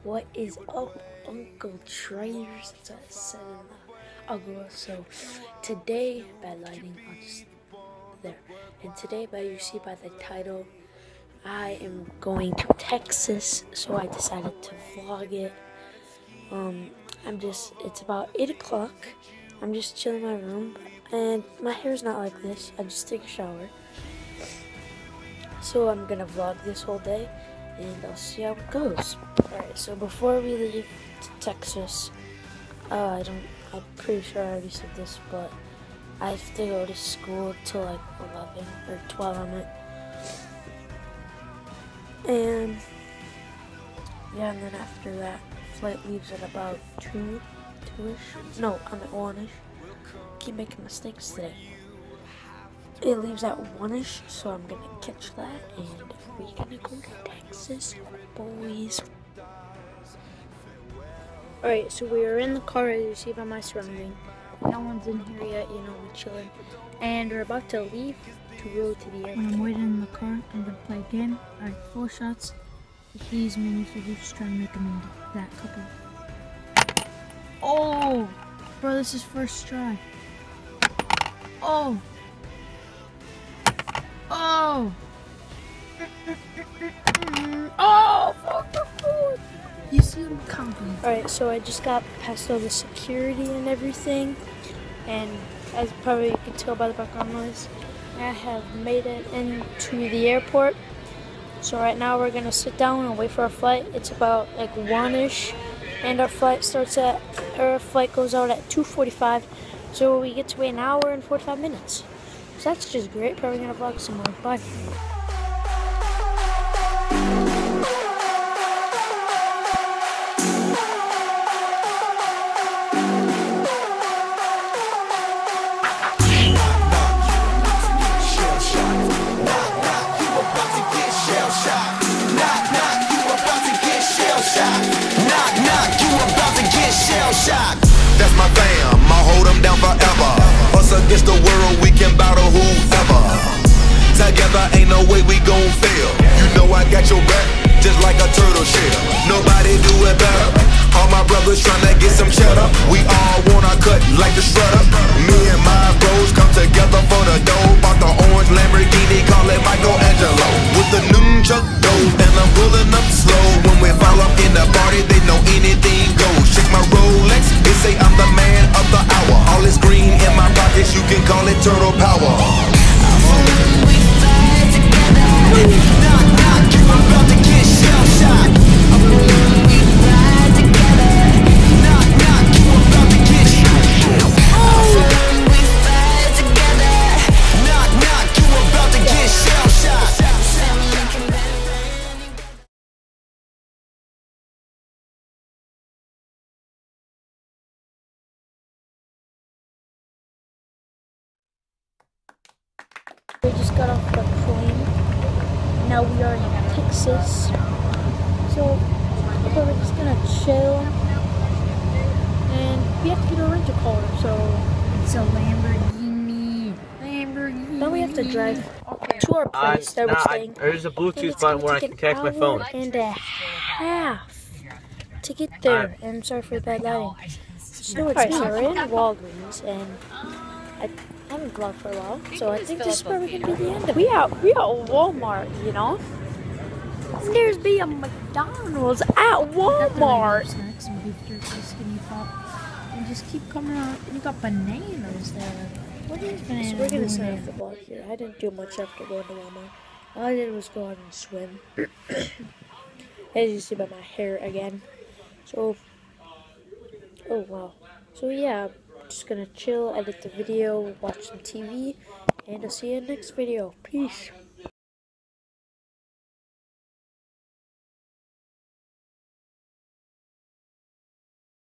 What is up, Uncle Traders? That's what I said in the Agua. So today, bad lighting, I'll just there. And today, you see by the title, I am going to Texas, so I decided to vlog it. It's about 8 o'clock. I'm just chilling in my room, and my hair's not like this. I just take a shower. So I'm gonna vlog this whole day, and I'll see how it goes. Alright, so before we leave to Texas, I'm pretty sure I already said this, but I have to go to school till like 11 or 12 on it. And yeah, and then after that, flight leaves at about 2-ish. No, I'm at 1-ish. Keep making mistakes today. It leaves at 1-ish, so I'm gonna catch that, and we're gonna go to Texas, boys. Alright, so we are in the car, as you see by my surrounding. No one's in here yet, we're chilling. And we're about to leave to go to the airport. When I'm waiting in the car, I'm gonna play a game. Alright, 4 shots with these minifigures, trying to make them into that couple. Oh! Bro, this is first try. Oh! Oh! Oh! You see him coming. Alright, so I just got past all the security and everything. And as probably you can tell by the background noise, I have made it into the airport. So right now we're gonna sit down and wait for our flight. It's about like 1-ish, and our flight goes out at 2:45. So we get to wait an hour and 45 minutes. So that's just great. Probably gonna vlog some more. Bye. That's my fam, I'll hold them down forever. Us against the world, we can battle whoever. Together ain't no way we gon' fail. You know I got your back, just like a turtle shell. Nobody do it better. All my brothers tryna get some cheddar. We all want our cut like the shredder. Me and my bros come together for the dough. Bought the orange Lamborghini, call it Michelangelo. With the nunchuck dough, and I'm pulling up slow. When we fall up in the party, they know anything goes. Check my Rolex, they say I'm the man of the hour. All this green in my pockets, you can call it turtle power. We fight together. Knock, knock, you about to get shell-shocked. We fight together. Knock, knock, you about to get shell-shocked. We fight together. Knock, knock, you about to get shell-shocked. We just got off the plane. Now we are in Texas. So we're just gonna chill. And we have to get a rental car, so It's a Lamborghini. now we have to drive to our place that we're staying. There's a And Bluetooth it's button gonna where I take can connect my an phone. hour and a half to get there. And I'm sorry for the bad lighting. So it's me. We're in Walgreens, and I haven't vlogged for a while, so I think this is probably gonna be the end of it. We at Walmart, And there's be a McDonald's at Walmart. Snacks and beef jerky, skinny pop. And just keep coming out. And you got bananas there. What is bananas? So we're gonna sign off the vlog here. I didn't do much after going to Walmart. All I did was go out and swim. As you see by my hair again. So, oh wow. So yeah, I'm just gonna chill, edit the video, watch some TV, and I'll see you in the next video. Peace.